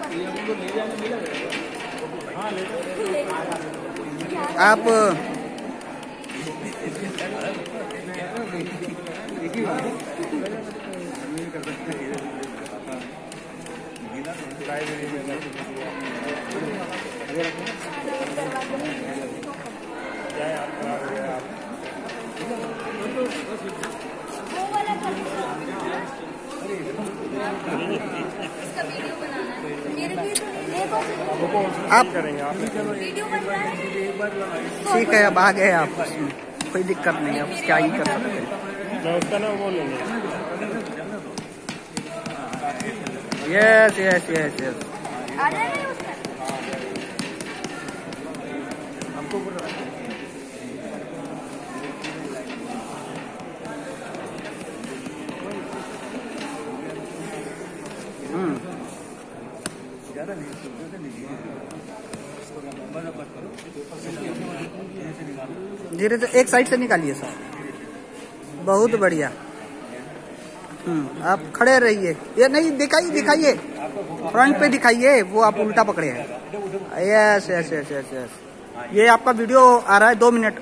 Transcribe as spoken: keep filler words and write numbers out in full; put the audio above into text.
आप आप करेंगे आप ठीक है, अब आ गए आप, कोई दिक्कत नहीं है, अब क्या ही कर सकते हैं। मैं उसका नाम बोलेंगे। Yes yes yes yes hmm धीरे से एक साइड से निकालिए सर, बहुत बढ़िया। हम्म आप खड़े रहिए, ये नहीं दिखाइए दिखाइए फ्रंट पे दिखाइए, वो आप उल्टा पकड़े हैं। Yes yes yes yes yes ये आपका वीडियो आ रहा है, दो मिनट